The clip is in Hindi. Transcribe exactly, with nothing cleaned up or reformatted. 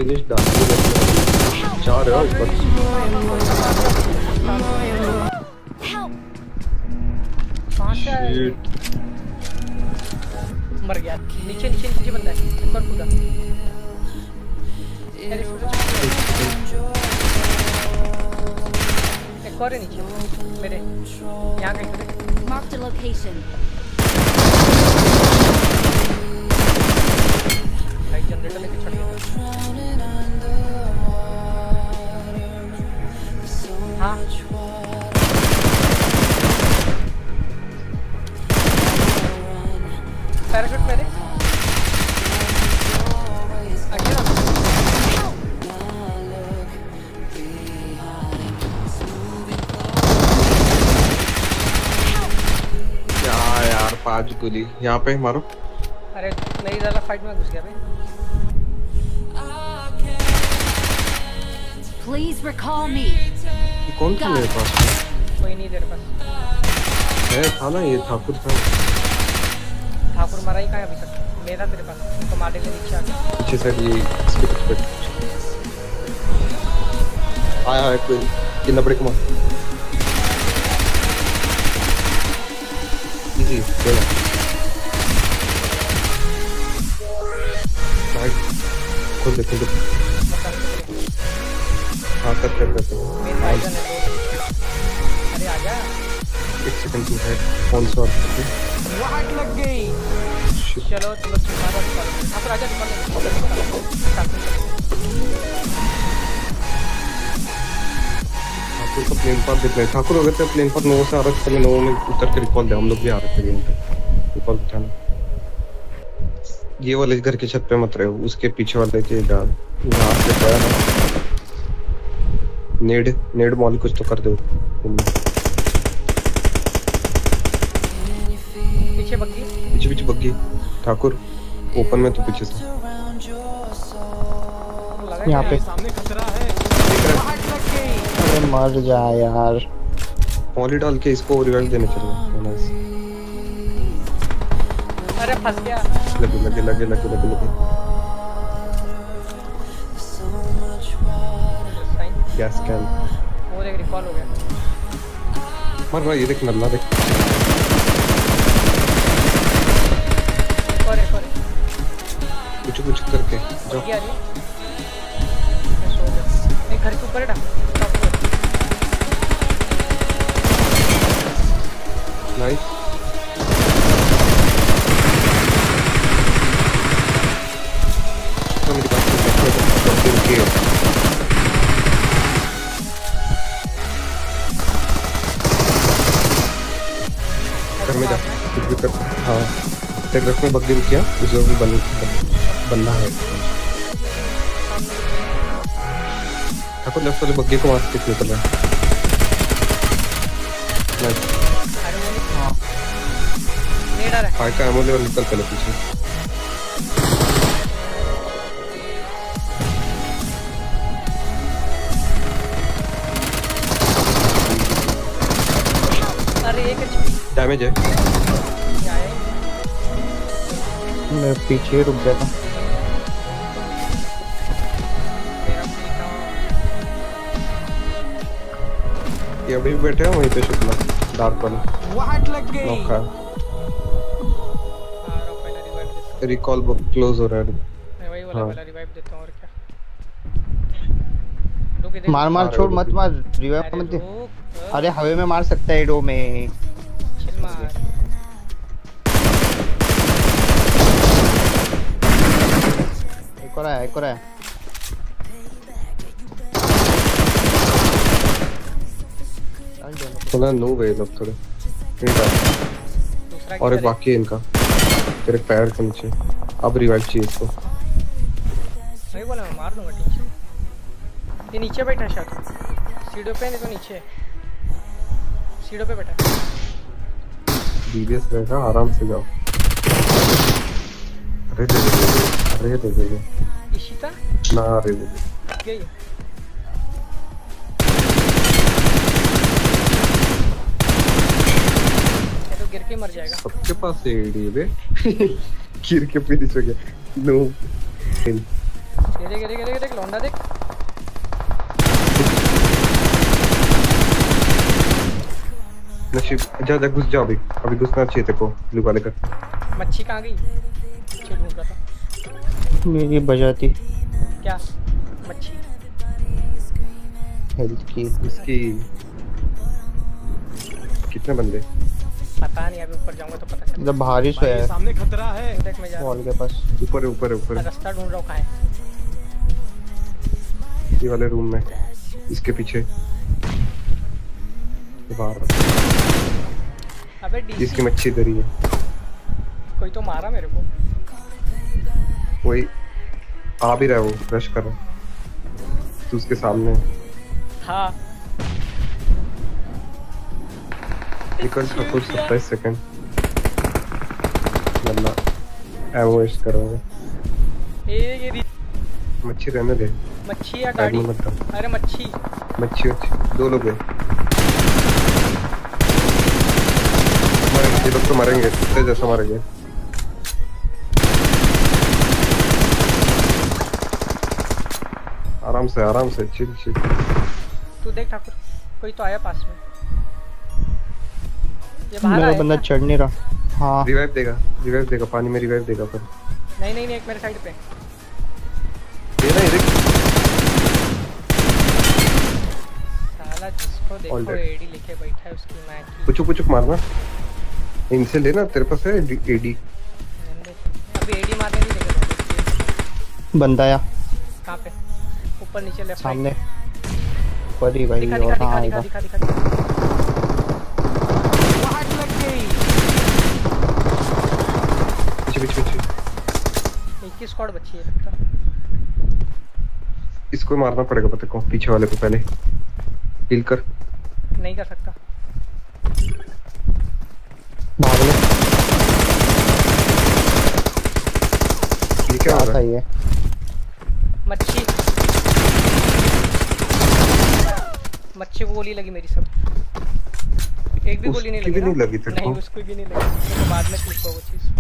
फिनिश डाल चार है ऊपर। मर गया। नीचे नीचे नीचे बंदा है, एक और कूदा। एक और है नीचे मेरे, यहाँ कहीं पे। Mark the location. भाई जनरेटर लेके चढ़ गया। हाँ पैराशूट मेरे आगे ना। क्या यार पांच गोली यहाँ पे मारो। अरे मेरी ज़्यादा फाइट में घुस गया भाई। Please recall me. ये कौन था मेरे पास? कोई नहीं तेरे पास है था ना, ये ठाकुर था। ठाकुर मरा ही कहाँ है अभी तक? मेरा तेरे पास तो मारने के नीचे आ गया। पीछे से ये इसके कुछ पे आया है कोई कितना बड़े कमा इजी देना राइट खोल दे खोल दे। हाँ कर कर कर मेरे भाई जान है। अरे आजा एक सेकंड तू है कौन सा वाट लग गई। चलो चलो तुम्हारा निकालो। ठाकुर आजा निकालो। ठाकुर का प्लेन पर देख रहे ठाकुर अगर तो प्लेन पर नौ से आ रहा था, नौ में उतर के रिकॉल दे, हम लोग भी आ रहे थे गेम पे रिकॉल उठाना। ये वाले घर के छत पे मत रहे हो, उसके पीछे वाले के जा यहाँ से गया ना। नेड नेड मॉल कुछ तो कर दो। पीछे बग्गी पीछे पीछे बग्गी ठाकुर ओपन में तो पीछे से यहाँ पे सामने खतरा है। अरे मर जा यार। पॉली डाल के इसको रिवाइव देने चलेगा। अरे फंस गया। लगे लगे लगे लगे लगे लगे गैस कैन वो देख रिकॉल हो गया। मर रहा ये देख नल्ला देख। एक और एक और कुछ कुछ करके जाओ। क्या रही मैं सो गया। एक घर के ऊपर है। नाइस तो मेरी बात सुन के घर में जा कुछ भी कर। हाँ एक रख में बग्गी रुकिया उसे भी बन बनना है। ठाकुर लेफ्ट वाले बग्गी को मार के निकल रहा है। फाइव का एमो लेवल निकल पहले पीछे। अरे एक डैमेज है। क्या है? मैं पीछे रुक गया था। मेरा पीछा ये अभी बैठे हैं वहीं पे शुक्ला डार्क वाले वाट लग गई। नौका रिकॉल क्लोज हो रहा है। मैं वही वाला हाँ। वाला रिवाइव देता हूँ और क्या। रुक मार मार छोड़ मत मार रिवाइव मत दे। अरे हवे में मार सकता है डो में। चिल मार। एक और आया एक और आया। थोड़ा नो वे लोग थोड़े दूसरा और एक बाकी है इनका तेरे पैर के नीचे। अब रिवाइव चाहिए इसको। वही बोला मैं मार दूंगा ठीक है। ये नीचे बैठा शायद सीढ़ियों पे नहीं तो नीचे सीढ़ियों पे बैठा। डीबीएस रहेगा आराम से जाओ। अरे दे दे अरे दे दे इशिता ना अरे दे गई ये तो गिर के मर जाएगा। सबके पास एडी है बे। गिर के फिनिश हो गया। नो ये देख ये देख ये देख ये देख लौंडा देख। नशीब जा जा घुस जा अभी अभी घुसना चाहिए तेरे को ब्लू वाले का। मच्छी कहाँ गई? पीछे ढूंढ रहा था। मेरी बजाती क्या मच्छी? हेल्थ की इसकी कितने बंदे? पता नहीं, अभी ऊपर जाऊंगा तो पता चलेगा। मतलब बाहर ही सोया है सामने खतरा है। देख मैं जा रहा वॉल के पास। ऊपर है ऊपर है ऊपर हूँ, है। रास्ता ढूंढ रहा हूँ कहाँ है। ये वाले रूम में इसके पीछे बाहर। अबे इसकी डीसी मच्छी इधर ही है। कोई तो मारा मेरे को। वही आ भी रहा है वो रश कर रहा है। तू उसके सामने है। हाँ निकल ठाकुर सत्ताईस सेकंड लल्ला एमो वेस्ट करोगे। ये ये री- मच्छी रहने दे मच्छी या साइड गाड़ी? में मत कर। अरे मच्छी। मच्छी अच्छी दो लोग हैं मरेंगे ये लोग तो मरेंगे कुत्ते जैसा मरेंगे। आराम से आराम से चिल चिल। तू देख ठाकुर कोई तो आया पास में। ये बाहर मेरा आया बंदा क्या? चढ़ नहीं रहा। हाँ रिवाइव देगा रिवाइव देगा पानी में रिवाइव देगा पर नहीं नहीं नहीं एक मेरे साइड पे। ये ना ये देख साला जिसको देखो All dead. एडी लेके बैठा है उसकी माँ की। पुचुक पुचुक मारना इनसे लेना तेरे पास है एडी। अभी एडी मारने नहीं देगा। बंदा आया कहाँ पे? ऊपर नीचे लेफ्ट सामने पर ही भाई। दिखा और दिखा दिखा हाँ दिखा आएगा। दिखा दिखा दिखा। वाट लग गई। पीछे पीछे पीछे एक ही स्क्वाड बची है लगता। इसको मारना पड़ेगा पता को पीछे वाले को पहले किल कर। नहीं कर सकता। भाग लो। ये क्या हो रहा था है? ये मच्छी मच्छी को गोली लगी मेरी सब। एक भी गोली नहीं उसकी लगी भी ना? नहीं लगी तेरे नहीं को? उसको भी नहीं लगी। मेरे को बाद में क्लिक हुआ वो चीज।